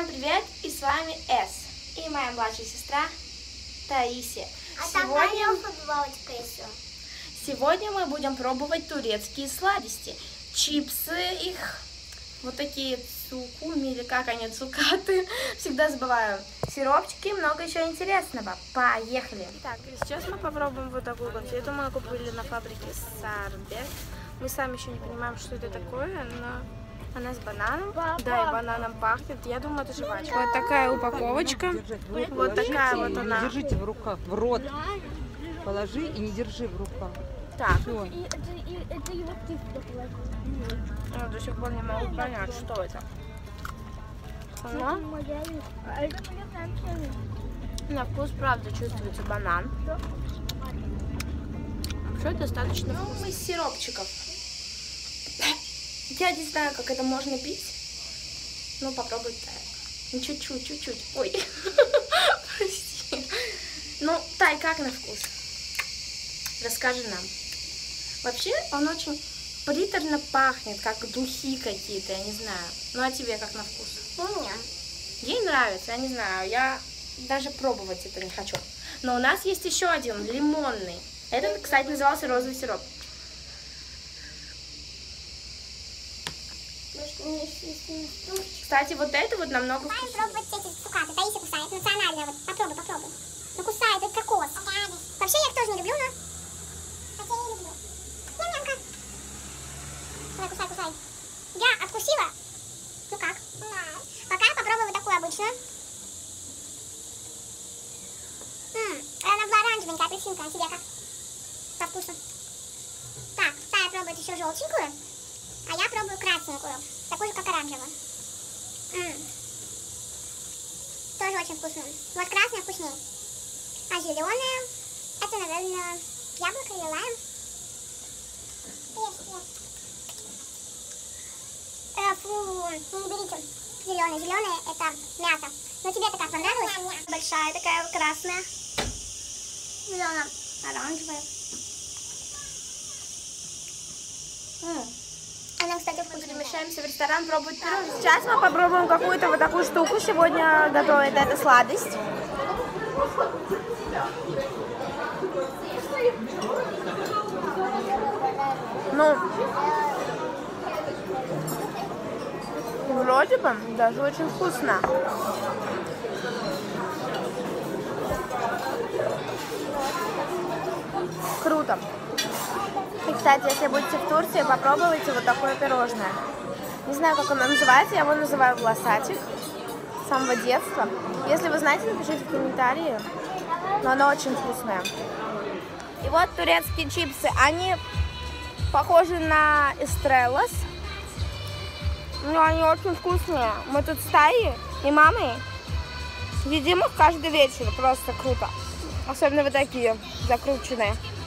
привет! И с вами Эс и моя младшая сестра Таисия. Сегодня мы будем пробовать турецкие сладости. Чипсы их, вот такие цукуми, или как они, цукаты. Всегда забываю. Сиропчики, много еще интересного. Поехали! Так, сейчас мы попробуем вот такую конфету. Мы купили на фабрике Сарбек. Мы сами еще не понимаем, что это такое, но она с бананом. Да, и бананом пахнет. Я думаю, это жвачка. Вот такая упаковочка. Вот такая вот она. Не держите в руках, в рот положи и не держи в руках. Так. Всё. Я до сих пор не могу понять, что это. На вкус, правда, чувствуется банан. Вообще достаточно вкусно. Из сиропчиков. Я не знаю, как это можно пить. Ну, попробуй так. Ну, чуть-чуть. Ой, прости. Ну, Тай, как на вкус? Расскажи нам. Вообще, он очень приторно пахнет, как духи какие-то, я не знаю. Ну, а тебе как на вкус? Мне. Ей нравится, я не знаю. Я даже пробовать это не хочу. Но у нас есть еще один, лимонный. Этот, кстати, назывался розовый сироп. Кстати, вот это вот намного вкуснее. Пробовать эти цукаты. Таисия кусает. Национальная. Вот. Попробуй. Ну, кусает, это кокос. Вообще, я их тоже не люблю, но... Хотя я не люблю. Ням-нямка. Давай, кусай. Я откусила. Ну как? Пока я попробую вот такую обычную. Она была оранжевенькая, апельсинка. А тебе как? По вкусу. Так, Тая пробует еще желтенькую. А я пробую красненькую. Такую же, как оранжевую. Тоже очень вкусно. Вот красная вкуснее. А зеленая, это, наверное, яблоко или лайм. Фу, не берите. Зеленая это мята. Но тебе-то как понравилось? Большая такая красная. Зеленая, оранжевая. Она, кстати, вкусно. Перемещаемся в ресторан пробовать пирожные. Сейчас мы попробуем какую-то вот такую штуку. Сегодня готовит эта сладость. Ну, вроде бы даже очень вкусно. Круто. И, кстати, если будете в Турции, попробуйте вот такое пирожное. Не знаю, как оно называется, я его называю гласатик. С самого детства. Если вы знаете, напишите в комментарии. Но оно очень вкусное. И вот турецкие чипсы. Они похожи на эстреллас. Но они очень вкусные. Мы тут с Таей и мамой едим их каждый вечер. Просто круто. Особенно вот такие закрученные.